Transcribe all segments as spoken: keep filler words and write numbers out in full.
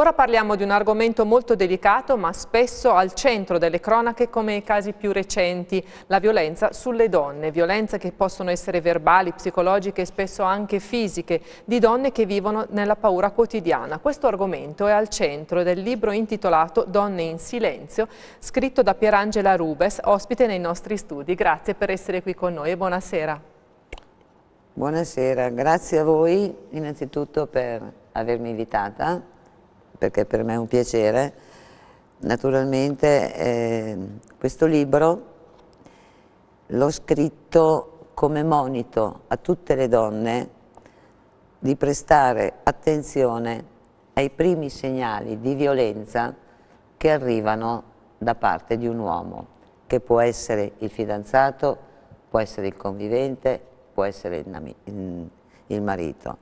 Ora parliamo di un argomento molto delicato ma spesso al centro delle cronache come i casi più recenti, la violenza sulle donne, violenze che possono essere verbali, psicologiche e spesso anche fisiche, di donne che vivono nella paura quotidiana. Questo argomento è al centro del libro intitolato Donne in silenzio, scritto da Pierangela Rubes, ospite nei nostri studi. Grazie per essere qui con noi e buonasera. Buonasera, grazie a voi innanzitutto per avermi invitata, perché per me è un piacere. Naturalmente eh, questo libro l'ho scritto come monito a tutte le donne di prestare attenzione ai primi segnali di violenza che arrivano da parte di un uomo, che può essere il fidanzato, può essere il convivente, può essere il, il marito.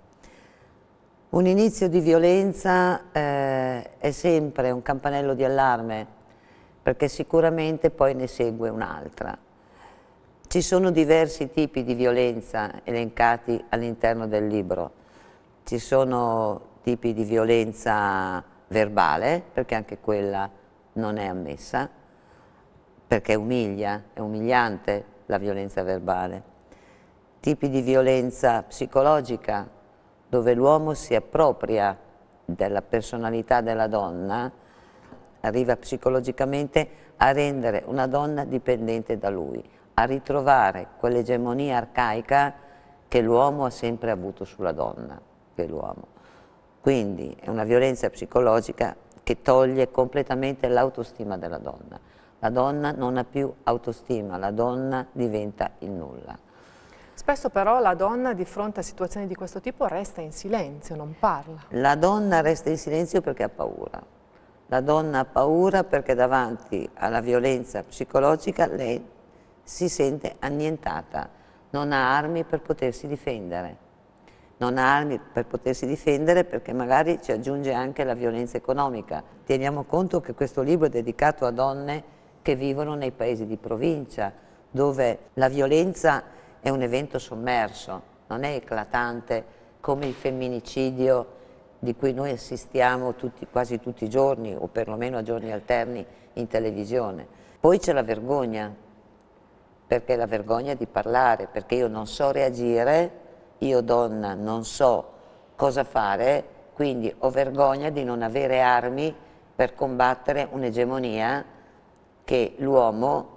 Un inizio di violenza eh, è sempre un campanello di allarme, perché sicuramente poi ne segue un'altra. Ci sono diversi tipi di violenza elencati all'interno del libro. Ci sono tipi di violenza verbale, perché anche quella non è ammessa, perché umilia, è umiliante la violenza verbale. Tipi di violenza psicologica, dove l'uomo si appropria della personalità della donna, arriva psicologicamente a rendere una donna dipendente da lui, a ritrovare quell'egemonia arcaica che l'uomo ha sempre avuto sulla donna, che l'uomo. Quindi è una violenza psicologica che toglie completamente l'autostima della donna. La donna non ha più autostima, la donna diventa il nulla. Spesso però la donna di fronte a situazioni di questo tipo resta in silenzio, non parla. La donna resta in silenzio perché ha paura. La donna ha paura perché davanti alla violenza psicologica lei si sente annientata, non ha armi per potersi difendere. Non ha armi per potersi difendere perché magari ci aggiunge anche la violenza economica. Teniamo conto che questo libro è dedicato a donne che vivono nei paesi di provincia, dove la violenza è un evento sommerso, non è eclatante come il femminicidio di cui noi assistiamo tutti, quasi tutti i giorni, o perlomeno a giorni alterni in televisione. Poi c'è la vergogna, perché la vergogna di parlare, perché io non so reagire, io donna non so cosa fare, quindi ho vergogna di non avere armi per combattere un'egemonia che l'uomo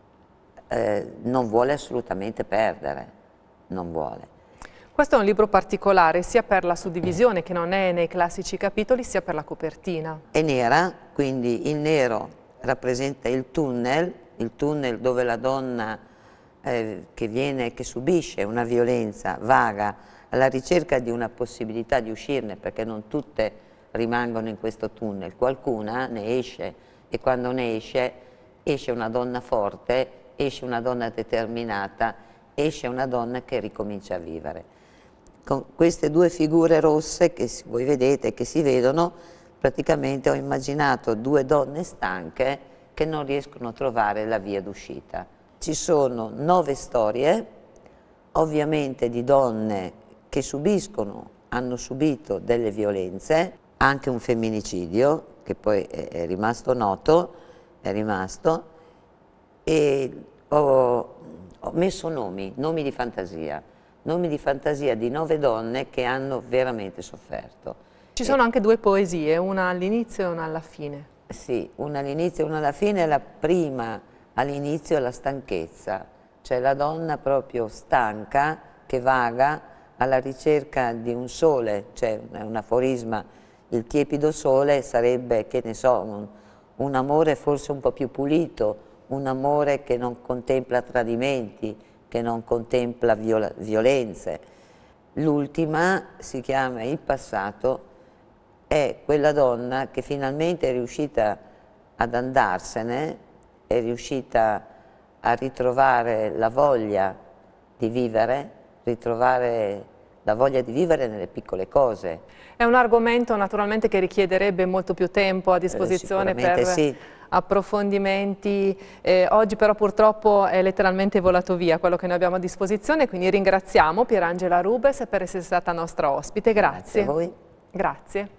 Eh, non vuole assolutamente perdere, non vuole. Questo è un libro particolare sia per la suddivisione che non è nei classici capitoli sia per la copertina. È nera, quindi il nero rappresenta il tunnel, il tunnel dove la donna eh, che, viene, che subisce una violenza vaga alla ricerca di una possibilità di uscirne, perché non tutte rimangono in questo tunnel, qualcuna ne esce e quando ne esce, esce una donna forte, esce una donna determinata, esce una donna che ricomincia a vivere. Con queste due figure rosse che voi vedete, che si vedono, praticamente ho immaginato due donne stanche che non riescono a trovare la via d'uscita. Ci sono nove storie, ovviamente di donne che subiscono, hanno subito delle violenze, anche un femminicidio, che poi è rimasto noto, è rimasto, e ho, ho messo nomi, nomi di fantasia, nomi di fantasia di nove donne che hanno veramente sofferto. Ci sono e, anche due poesie, una all'inizio e una alla fine. Sì, una all'inizio e una alla fine. La prima all'inizio è la stanchezza, cioè la donna proprio stanca che vaga alla ricerca di un sole, cioè un aforisma, il tiepido sole sarebbe, che ne so, un, un amore forse un po' più pulito, un amore che non contempla tradimenti, che non contempla viola, violenze. L'ultima si chiama Il passato, è quella donna che finalmente è riuscita ad andarsene, è riuscita a ritrovare la voglia di vivere, ritrovare la voglia di vivere nelle piccole cose. È un argomento naturalmente che richiederebbe molto più tempo a disposizione eh, per sì. approfondimenti. Eh, oggi però purtroppo è letteralmente volato via quello che noi abbiamo a disposizione, quindi ringraziamo Pierangela Rubes per essere stata nostra ospite. Grazie. Grazie a voi. Grazie.